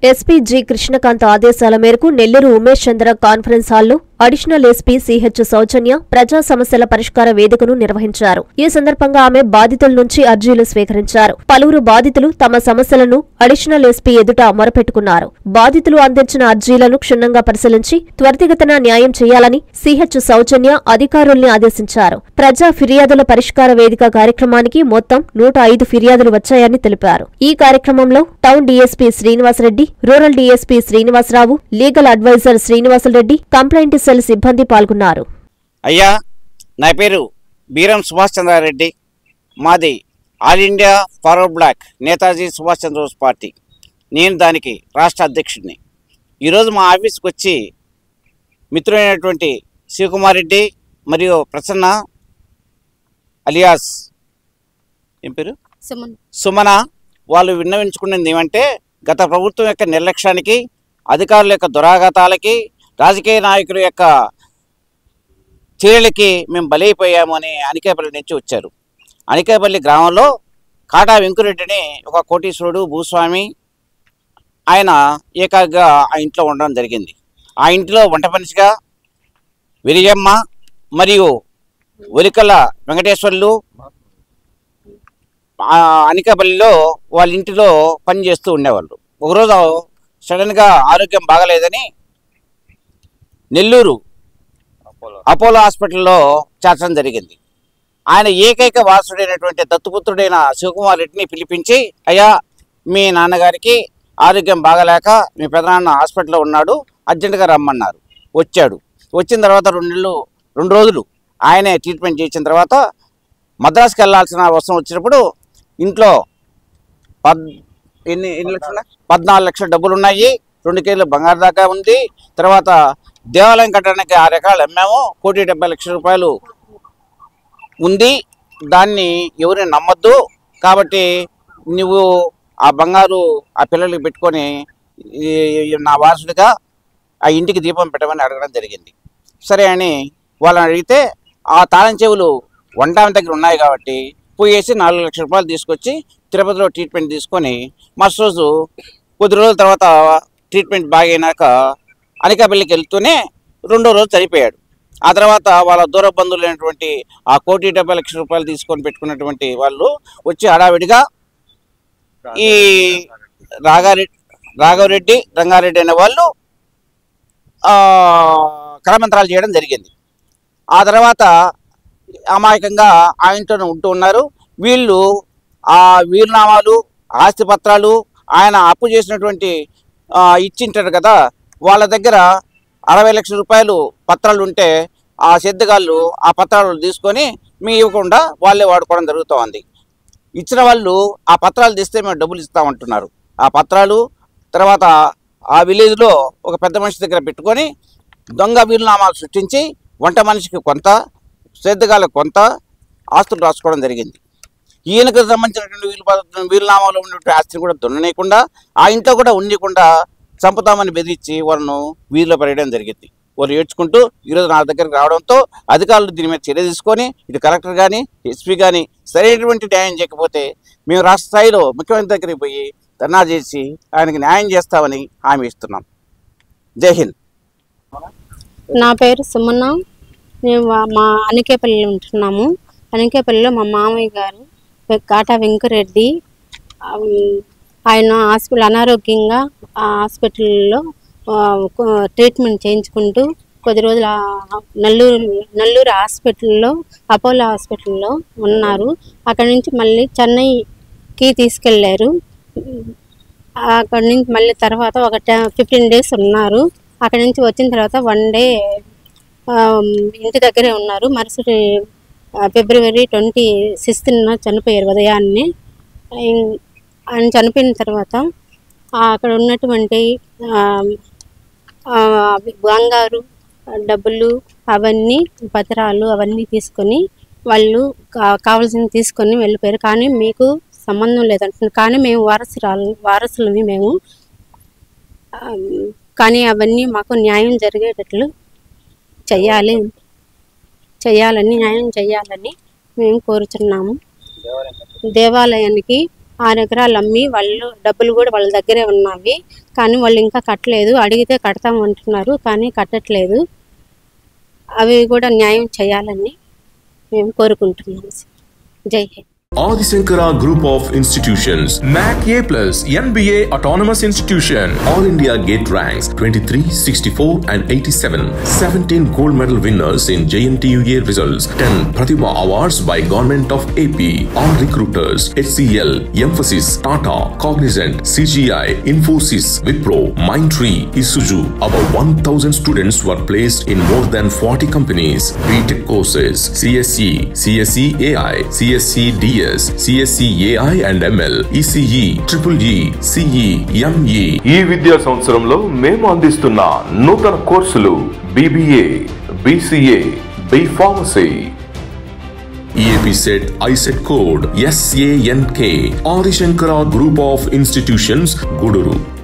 SP G Krishnakanth ఆదేశాల మేరకు Nellore Umesh Chandra conference హాల్లో అడిషనల్ ఎస్పీ సిహెచ్ సౌజన్య ప్రజా సమస్యల పరిష్కార వేదికను నిర్వహించారు. ఈ సందర్భంగా ఆమె బాధితుల నుంచి అర్జీలు స్వీకరించారు. పలువురు బాధితులు తమ సమస్యలను అడిషనల్ ఎస్పీ ఎదుట మొరపెట్టుకున్నారు. బాధితులు అందించిన అర్జీలను క్షుణ్ణంగా పరిశీలించి త్వరితగతిన న్యాయం చేయాలని సిహెచ్ సౌజన్య అధికారుల్ని ఆదేశించారు. ప్రజా ఫిర్యాదుల పరిష్కార వేదిక కార్యక్రమానికి మొత్తం 105 ఫిర్యాదులు వచ్చాయని తెలిపారు. ఈ కార్యక్రమంలో town DSP Srinivasa Reddy, rural DSP Srinivasa Rao, legal adviser Srinivasa Reddy, complaint cell సిబ్బంది పాల్గొన్నారు. అయ్యా, నా పేరు బీరం సుభాష్ చంద్రారెడ్డి. మాది all India forward bloc Netaji Subhash Chandra Bose party. నేను దానికి రాష్ట్ర అధ్యక్షుడిని. ఈరోజు మా ఆఫీస్కి వచ్చి మిత్రులైనటువంటి శివకుమార్ రెడ్డి మరియు ప్రసన్న అలియాస్ ఏం పేరు సుమన వాళ్ళు విన్నవించుకున్నది ఏమంటే, గత ప్రభుత్వం యొక్క నిర్లక్ష్యానికి, అధికారుల యొక్క దురాఘాతాలకి, రాజకీయ నాయకుల యొక్క చర్యలకి మేము బలైపోయాము అని అనికేపల్లి నుంచి వచ్చారు. అనికేపల్లి గ్రామంలో కాటా వెంకురెడ్డిని ఒక కోటీశ్వరుడు భూస్వామి ఆయన ఏకాగ్గా ఆ ఇంట్లో ఉండడం జరిగింది. ఆ ఇంట్లో వంట మనిషిగా విరియమ్మ మరియు ఒలికల వెంకటేశ్వర్లు అనికేపల్లిలో వాళ్ళ ఇంటిలో పనిచేస్తూ ఉండేవాళ్ళు. ఒకరోజు సడన్గా ఆరోగ్యం బాగలేదని నెల్లూరు అపోలో హాస్పిటల్లో చేర్చడం జరిగింది. ఆయన ఏకైక వారసుడైనటువంటి దత్తుపుత్రుడైన శివకుమార్ రెడ్డిని పిలిపించి, అయ్యా మీ నాన్నగారికి ఆరోగ్యం బాగలేక మీ పెదనాన్న హాస్పిటల్లో ఉన్నాడు, అర్జెంటుగా రమ్మన్నారు. వచ్చాడు. వచ్చిన తర్వాత 2 రోజులు ఆయనే ట్రీట్మెంట్ చేసిన తర్వాత మద్రాసుకి వెళ్ళాల్సిన అవసరం వచ్చినప్పుడు ఇంట్లో 14 లక్షల డబ్బులు ఉన్నాయి, 2 కేజీల బంగారు దాకా ఉంది. తర్వాత దేవాలయం కట్టడానికి 6 ఎకరాలు అమ్మాము, 1,70,00,000 రూపాయలు ఉంది. దాన్ని ఎవరిని నమ్మొద్దు, కాబట్టి నువ్వు ఆ బంగారు ఆ పిల్లలకి పెట్టుకొని నా వారసుడిగా ఆ ఇంటికి దీపం పెట్టమని అడగడం జరిగింది. సరే అని వాళ్ళని అడిగితే, ఆ తాళం చెవులు వంటామి దగ్గర ఉన్నాయి కాబట్టి పోయేసి 4 లక్షల రూపాయలు తీసుకొచ్చి తిరుపతిలో ట్రీట్మెంట్ తీసుకొని మరుసటి రోజు కొద్ది రోజుల తర్వాత ట్రీట్మెంట్ బాగైనాక అనికాపల్లికి వెళ్తూనే 2వ రోజు చనిపోయాడు. ఆ తర్వాత వాళ్ళ దూర బంధువులైనటువంటి ఆ 1,70,00,000 రూపాయలు తీసుకొని పెట్టుకున్నటువంటి వాళ్ళు వచ్చి హడావిడిగా ఈ రాఘవరెడ్డి, రంగారెడ్డి అనే వాళ్ళు కరమంత్రాలు చేయడం జరిగింది. ఆ తర్వాత అమాయకంగా ఆ ఇంట్లోనే ఉంటూ ఉన్నారు. వీళ్ళు ఆ వీలునామాలు, ఆస్తి పత్రాలు ఆయన అప్పు చేసినటువంటి ఇచ్చింటారు కదా, వాళ్ళ దగ్గర 60 లక్షల రూపాయలు పత్రాలు ఉంటే ఆ సిద్ధగాళ్ళు ఆ పత్రాలు తీసుకొని మీ ఇవ్వకుండా వాళ్ళే వాడుకోవడం జరుగుతోంది. ఇచ్చిన వాళ్ళు ఆ పత్రాలు తీస్తే మేము డబ్బులు ఇస్తామంటున్నారు. ఆ పత్రాలు తర్వాత ఆ విలేజ్లో ఒక పెద్ద మనిషి దగ్గర పెట్టుకొని దొంగ వీలునామాలు సృష్టించి వంట మనిషికి కొంత, సిద్ధగాళ్ళకి కొంత ఆస్తులు రాసుకోవడం జరిగింది. ఈయనకు సంబంధించినటువంటి వీలునామాలో ఉన్నటువంటి ఆస్తిని కూడా దున్ననీయకుండా, ఆ ఇంట్లో కూడా ఉండకుండా చంపుతామని బెదిరించి వాళ్ళను వీధిలో పడేయడం జరిగింది. వాళ్ళు ఏడ్చుకుంటూ ఈరోజు నా దగ్గరికి రావడంతో అధికారులు దీని మీద చర్య తీసుకొని, ఇటు కలెక్టర్ కానీ ఎస్పీ కానీ సరైనటువంటి న్యాయం చేయకపోతే మేము రాష్ట్ర స్థాయిలో ముఖ్యమంత్రి దగ్గరికి పోయి ధర్నా చేసి ఆయనకి న్యాయం చేస్తామని హామీ ఇస్తున్నాం. జై హింద్. నా పేరు సుమన్న. మేము మా అనికేపల్లిలో ఉంటున్నాము. అనికేపల్లిలో మా మామయ్య గారు కాటా వెంకరెడ్డి, ఆయన అనారోగ్యంగా ఆ హాస్పిటల్లో ట్రీట్మెంట్ చేయించుకుంటూ కొద్ది రోజులు నెల్లూరు హాస్పిటల్లో, అపోలో హాస్పిటల్లో ఉన్నారు. అక్కడి నుంచి మళ్ళీ చెన్నైకి తీసుకెళ్ళారు. అక్కడి నుంచి మళ్ళీ తర్వాత ఒక 15 డేస్ ఉన్నారు. అక్కడి నుంచి వచ్చిన తర్వాత 1 డే ఇంటి దగ్గరే ఉన్నారు. మరుసటి ఫిబ్రవరి 26న చనిపోయారు ఉదయాన్నే. ఆయన చనిపోయిన తర్వాత అక్కడ ఉన్నటువంటి బంగారు డబ్బులు అవన్నీ పత్రాలు అవన్నీ తీసుకొని వాళ్ళు కావాల్సింది తీసుకొని వెళ్ళిపోయారు. కానీ మీకు సంబంధం లేదంటున్నారు. కానీ మేము వారసులని మేము, కానీ అవన్నీ మాకు న్యాయం జరిగేటట్లు న్యాయం చేయాలని మేము కోరుచున్నాము. దేవాలయానికి 6 ఎకరాలు అమ్మి వాళ్ళు డబ్బులు కూడా వాళ్ళ దగ్గరే ఉన్నవి, కానీ వాళ్ళు ఇంకా కట్టలేదు. అడిగితే కడతామంటున్నారు కానీ కట్టట్లేదు. అవి కూడా న్యాయం చేయాలని మేము కోరుకుంటున్నాము. జై Hind. Adi Shankara Group of Institutions, NAC A+, NBA Autonomous Institution, All India Gate Ranks 23, 64 and 87, 17 gold medal winners in JNTUA results, 10 Pratibha Awards by Government of AP, all recruiters, HCL, Emphasis, Tata, Cognizant, CGI, Infosys, Wipro, Mindtree, Isuzu. About 1,000 students were placed in more than 40 companies. BTech courses, CSE, CSE AI, CSE DS, CSE AI and ML, ECE, EEE, CE, ME. ఈ విద్యా సంవత్సరంలో మేము అందిస్తున్న నూతన కోర్సులు BBA, BCA, B Pharmacy. EAP set ISET code SANK. Adi Shankara Group of Institutions, Guduru.